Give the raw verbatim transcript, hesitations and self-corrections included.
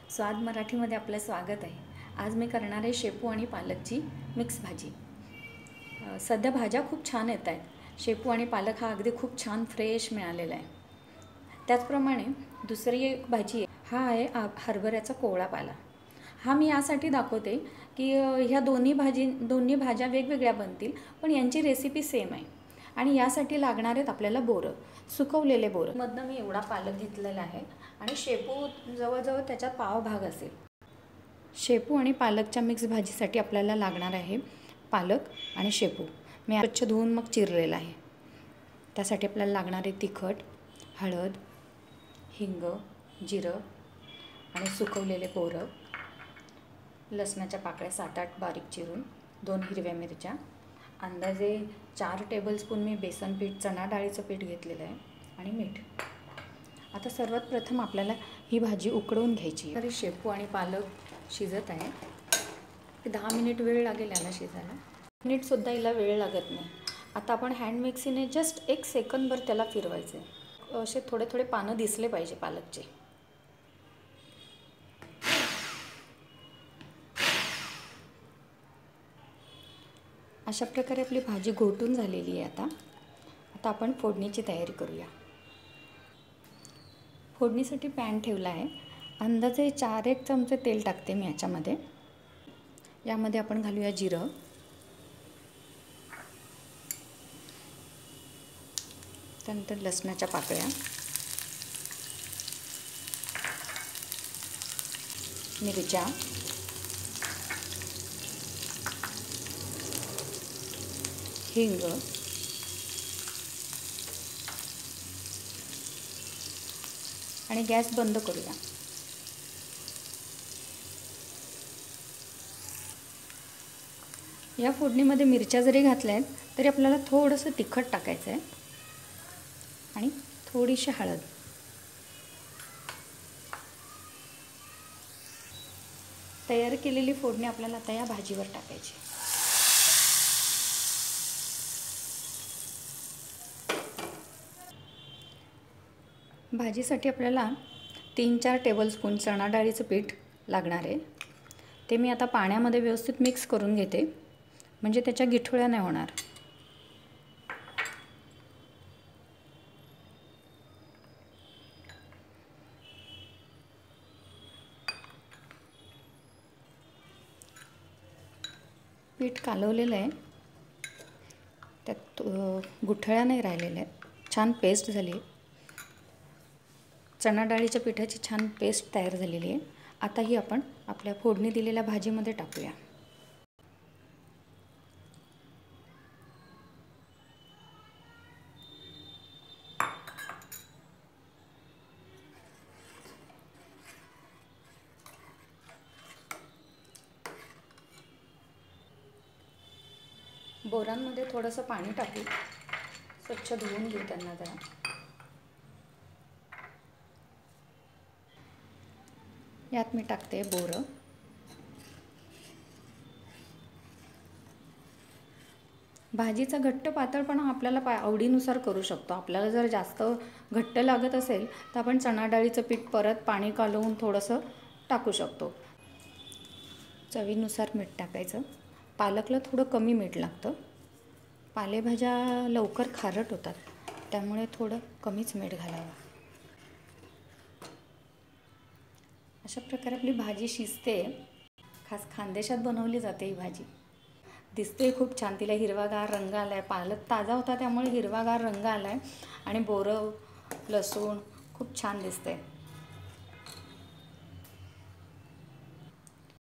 स्वाद मराठीमध्ये आपलं स्वागत आहे। आज मी करणार आहे शेपू आणि पालकची मिक्स भाजी। सध्या भाज्या खूप छान येत आहेत। शेपू आणि पालक हा अगदी खूप छान फ्रेश मिळालेला आहे। त्याचप्रमाणे दुसरी एक भाजी आहे, हा आहे हरभऱ्याचा कोवळा पाला। हा मी यासाठी दाखवते की ह्या दोन्ही भाजी दोन्ही भाज्या वेगवेगळ्या बनतील, पण यांची रेसिपी सेम आहे। आणि यासाठी लागणार आहेत आपल्याला बोरं, सुकवलेले बोरं। मधनं मी एवढा पालक घेतलेला आहे आणि शेपू जवळजवळ त्याच्यात पाव भाग असेल। शेपू आणि पालकच्या मिक्स भाजीसाठी आपल्याला लागणार आहे पालक आणि शेपू। मी स्वच्छ धुवून मग चिरलेला आहे। त्यासाठी आपल्याला लागणार आहे तिखट, हळद, हिंग, जिरं आणि सुकवलेले बोरं, लसणाच्या पाकळ्या सात आठ बारीक चिरून, दोन हिरव्या मिरच्या, अंदाजे चार टेबलस्पून मी बेसन पीठ चणा डाळीचं पीठ घेतलेलं आहे आणि मीठ। आता सर्वात प्रथम आपल्याला ही भाजी उकडवून घ्यायची। तरी शेपू आणि पालक शिजत आहे। दहा मिनिट वेळ लागेल याला शिजायला। मिनिटसुद्धा हिला वेळ लागत नाही। आता आपण हँड मिक्सीने जस्ट एक सेकंदभर त्याला फिरवायचे। असे थोडे थोडे पानं दिसले पाहिजे पालकचे। अशा प्रकारे आपली भाजी घोटून झालेली आहे। आता आता आपण फोडणीची तयारी करूया। फोडणीसाठी पॅन ठेवला आहे। अंदाजे चार एक चमचे तेल टाकते मी याच्यामध्ये। यामध्ये आपण घालूया जिरं, त्यानंतर लसणाच्या पाकळ्या, मिरच्या, हिंग आणि गॅस बंद करूया। या फोडणीमध्ये मिरच्या जरी घातल्या आहेत तरी आपल्याला थोडंसं तिखट टाकायचं आहे आणि थोडीशी हळद। तयार केलेली फोडणी आपल्याला आता या भाजीवर टाकायची। भाजीसाठी आपल्याला तीन चार टेबलस्पून चणा डाळीचं पीठ लागणार आहे। ते मी आता पाण्यामध्ये व्यवस्थित मिक्स करून घेते, म्हणजे त्याच्या गिठळ्या नाही होणार। पीठ कालवलेलं आहे, त्यात गुठळ्या नाही राहिलेल्या आहेत। छान पेस्ट झाली आहे। चणा डाळीच्या पिठाची छान पेस्ट तयार झालेली आहे। आता ही आपण आपल्या फोडणी दिलेल्या भाजीमध्ये टाकूया। बोरांमध्ये थोडंसं पाणी टाकू, स्वच्छ धुवून घेऊ त्यांना जरा। यात मी टाकते बोरं, भाजीचा घट्ट पातळपणा आपल्याला पा आवडीनुसार करू शकतो। आपल्याला जर जास्त घट्ट लागत असेल तर आपण चणा डाळीचं पीठ परत पाणी कालवून थोडंसं टाकू शकतो। चवीनुसार मीठ टाकायचं। पालकला थोडं कमी मीठ लागतं। पालेभाज्या लवकर खारट होतात, त्यामुळे थोडं कमीच मीठ घालावं। अशा प्रकारे आपली भाजी शिजते। खास खानदेशात बनवली जाते ही भाजी। दिसते खूप छान, तिला हिरवागार रंग आला आहे। पालक ताजा होता त्यामुळे हिरवागार रंग आला आहे आणि बोरं, लसूण खूप छान दिसते।